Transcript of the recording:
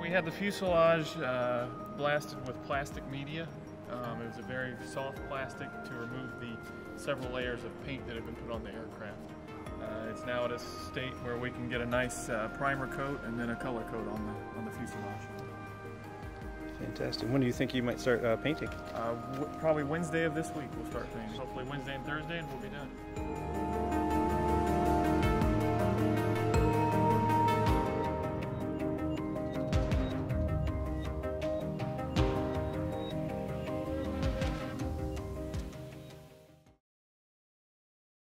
We had the fuselage blasted with plastic media. It was a very soft plastic to remove the several layers of paint that had been put on the aircraft. It's now at a state where we can get a nice primer coat and then a color coat on the fuselage. Fantastic. When do you think you might start painting? Probably Wednesday of this week we'll start painting. Hopefully Wednesday and Thursday and we'll be done.